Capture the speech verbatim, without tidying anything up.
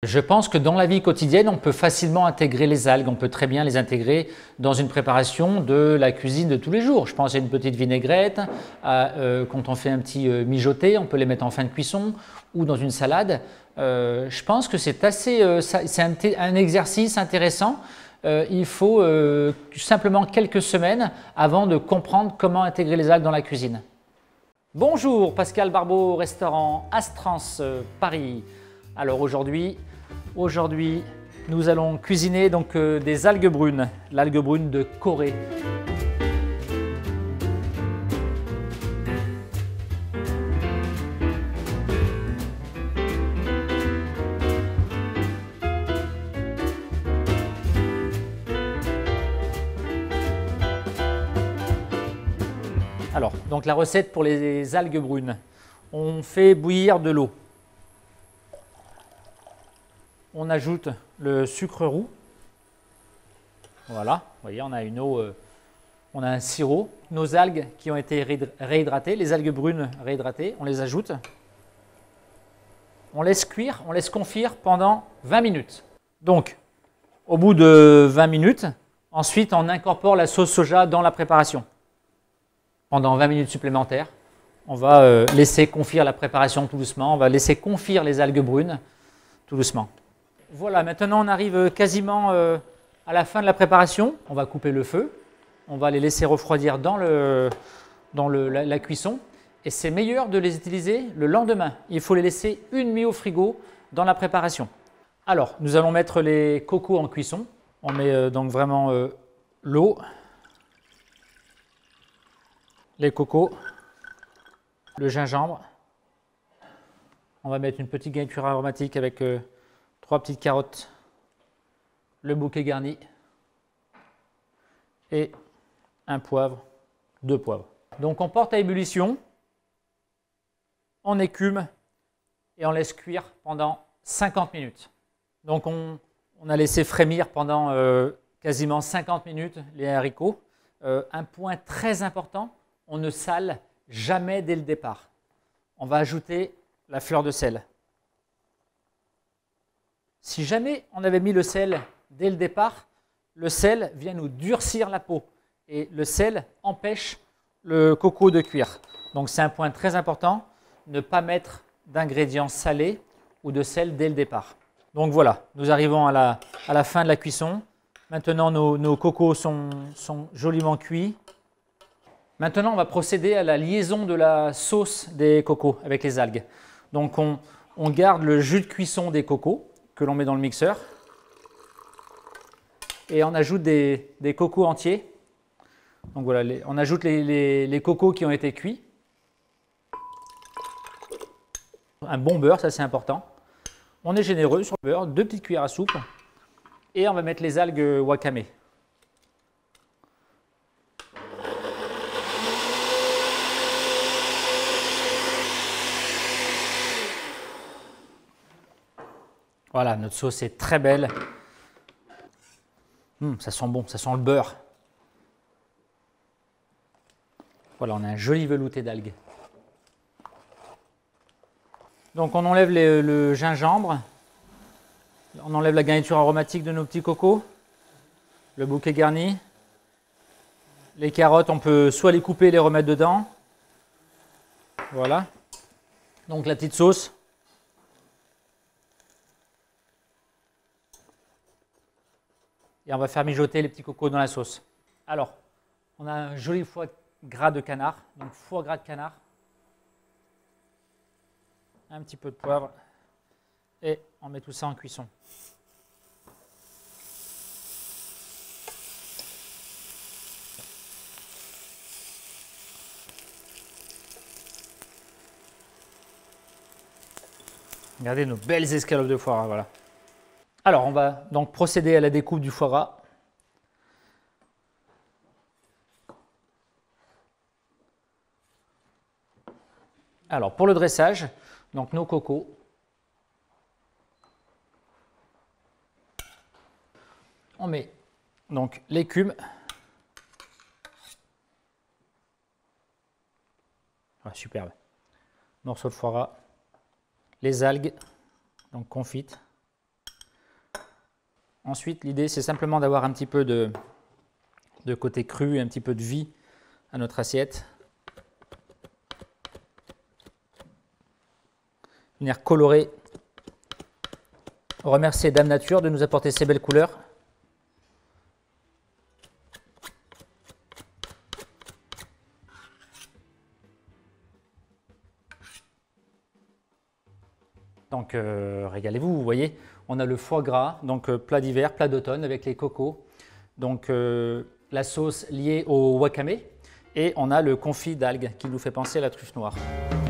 Je pense que dans la vie quotidienne, on peut facilement intégrer les algues. On peut très bien les intégrer dans une préparation de la cuisine de tous les jours. Je pense à une petite vinaigrette, à, euh, quand on fait un petit euh, mijoté, on peut les mettre en fin de cuisson ou dans une salade. Euh, je pense que c'est assez, euh, c'est un, un exercice intéressant. Euh, il faut euh, simplement quelques semaines avant de comprendre comment intégrer les algues dans la cuisine. Bonjour, Pascal Barbeau, restaurant Astrance euh, Paris. Alors aujourd'hui, aujourd'hui, nous allons cuisiner donc euh, des algues brunes, l'algue brune de Corée. Alors, donc la recette pour les algues brunes. On fait bouillir de l'eau. On ajoute le sucre roux. Voilà, vous voyez, on a une eau, euh, on a un sirop. Nos algues qui ont été réhydratées, les algues brunes réhydratées, on les ajoute. On laisse cuire, on laisse confire pendant vingt minutes. Donc, au bout de vingt minutes, ensuite on incorpore la sauce soja dans la préparation. Pendant vingt minutes supplémentaires, on va euh, laisser confire la préparation tout doucement, on va laisser confire les algues brunes tout doucement. Voilà, maintenant on arrive quasiment euh, à la fin de la préparation. On va couper le feu, on va les laisser refroidir dans, le, dans le, la, la cuisson. Et c'est meilleur de les utiliser le lendemain. Il faut les laisser une nuit au frigo dans la préparation. Alors, nous allons mettre les cocos en cuisson. On met euh, donc vraiment euh, l'eau, les cocos, le gingembre. On va mettre une petite garniture aromatique avec euh, trois petites carottes, le bouquet garni et un poivre, deux poivres. Donc on porte à ébullition, on écume et on laisse cuire pendant cinquante minutes. Donc on, on a laissé frémir pendant euh, quasiment cinquante minutes les haricots. Euh, un point très important, on ne sale jamais dès le départ. On va ajouter la fleur de sel. Si jamais on avait mis le sel dès le départ, le sel vient nous durcir la peau et le sel empêche le coco de cuire. Donc c'est un point très important, ne pas mettre d'ingrédients salés ou de sel dès le départ. Donc voilà, nous arrivons à la, à la fin de la cuisson. Maintenant nos, nos cocos sont, sont joliment cuits. Maintenant on va procéder à la liaison de la sauce des cocos avec les algues. Donc on, on garde le jus de cuisson des cocos que l'on met dans le mixeur et on ajoute des, des cocos entiers. Donc voilà, les, on ajoute les, les, les cocos qui ont été cuits. Un bon beurre, ça c'est important. On est généreux sur le beurre, deux petites cuillères à soupe et on va mettre les algues wakame. Voilà, notre sauce est très belle. Mmh, ça sent bon, ça sent le beurre. Voilà, on a un joli velouté d'algues. Donc on enlève les, le gingembre, on enlève la garniture aromatique de nos petits cocos, le bouquet garni. Les carottes, on peut soit les couper et les remettre dedans. Voilà. Donc la petite sauce. Et on va faire mijoter les petits cocos dans la sauce. Alors, on a un joli foie gras de canard, donc foie gras de canard. Un petit peu de poivre et on met tout ça en cuisson. Regardez nos belles escalopes de foie gras, voilà. Alors, on va donc procéder à la découpe du foie gras. Alors, pour le dressage, donc nos cocos. On met donc l'écume. Ah, superbe. Morceau de foie gras. Les algues, donc confites. Ensuite, l'idée, c'est simplement d'avoir un petit peu de, de côté cru et un petit peu de vie à notre assiette. Venir colorer. Remercier Dame Nature de nous apporter ces belles couleurs. Donc euh, régalez-vous, vous voyez, on a le foie gras, donc euh, plat d'hiver, plat d'automne avec les cocos, donc euh, la sauce liée au wakame, et on a le confit d'algues qui nous fait penser à la truffe noire.